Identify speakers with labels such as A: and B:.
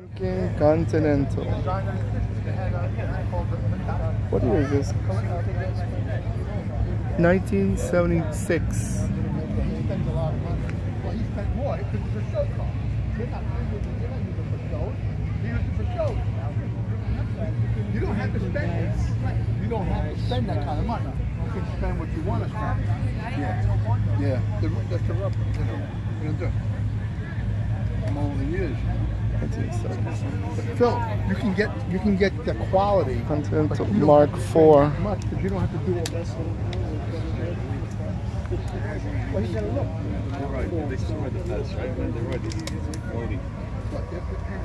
A: Okay, Continental. What year is this? 1976.
B: You don't have to spend it. You don't have to spend that kind of money. You can spend what you want to spend. Yeah. That's the rubber. You know. What are you gonna do? I'm over the years. But Phil, you can get the quality.
A: Continental Mark IV.
B: Much, because you don't have to do all this. Well, you gotta look.
C: Right, they still read the test, right? They're ready. Loading.